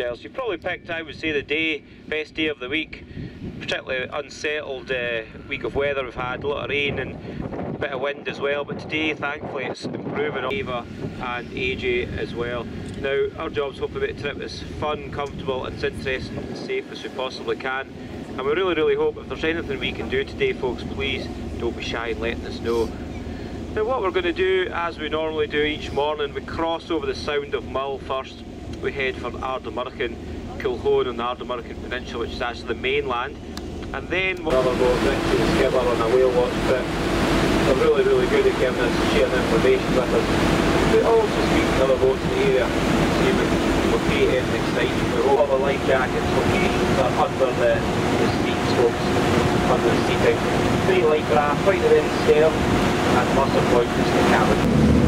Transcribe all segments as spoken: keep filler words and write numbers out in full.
yourselves. You probably picked, I would say, the day, best day of the week. Particularly unsettled uh, week of weather we've had, a lot of rain and a bit of wind as well, but today thankfully it's improving on Ava and A J as well. Now our job's hoping to make the trip as fun, comfortable and as interesting and safe as we possibly can, and we really really hope if there's anything we can do today, folks, please don't be shy in letting us know. Now what we're going to do, as we normally do each morning, we cross over the Sound of Mull first, we head for Ardnamurchan, Kilhone on the Ardnamurchan Peninsula, which is actually the mainland, and then we'll another boat, Richie and Skipper, on a whale watch trip. They're really really good at giving us, sharing information with us. We also speak to other boats in the area, see if we can locate anything exciting. We hope all the life jackets locations are under the, the seats, folks, under the seating. Three life raft, right at the very stern, and muster point is the cabin.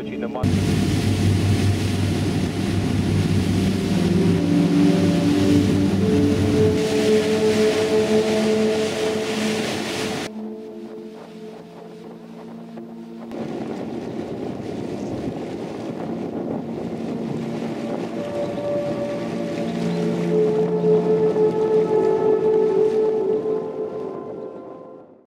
between the months.